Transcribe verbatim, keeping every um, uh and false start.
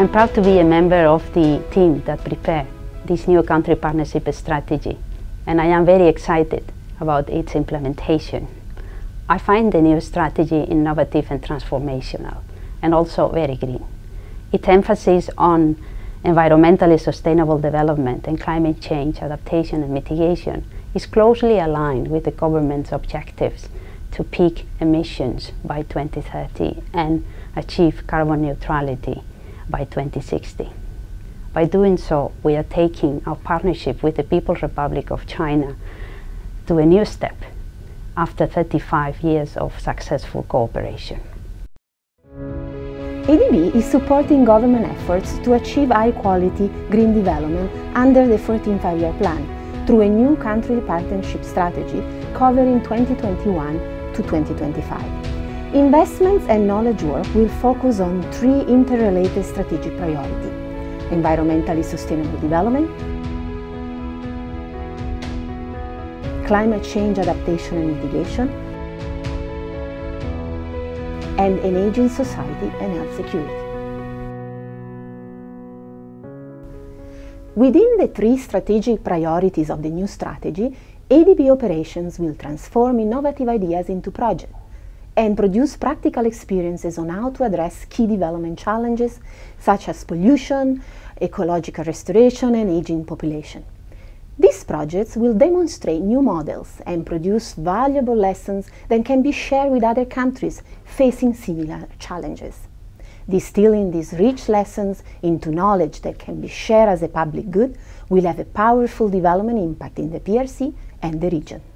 I'm proud to be a member of the team that prepared this new country partnership strategy, and I am very excited about its implementation. I find the new strategy innovative and transformational, and also very green. Its emphasis on environmentally sustainable development and climate change adaptation and mitigation is closely aligned with the government's objectives to peak emissions by twenty thirty and achieve carbon neutrality by twenty sixty. By doing so, we are taking our partnership with the People's Republic of China to a new step after thirty-five years of successful cooperation. A D B is supporting government efforts to achieve high-quality green development under the fourteen five-year plan through a new country partnership strategy covering twenty twenty-one to twenty twenty-five. Investments and knowledge work will focus on three interrelated strategic priorities: environmentally sustainable development, climate change adaptation and mitigation, and an aging society and health security. Within the three strategic priorities of the new strategy, A D B operations will transform innovative ideas into projects and produce practical experiences on how to address key development challenges such as pollution, ecological restoration, and aging population. These projects will demonstrate new models and produce valuable lessons that can be shared with other countries facing similar challenges. Distilling these rich lessons into knowledge that can be shared as a public good will have a powerful development impact in the P R C and the region.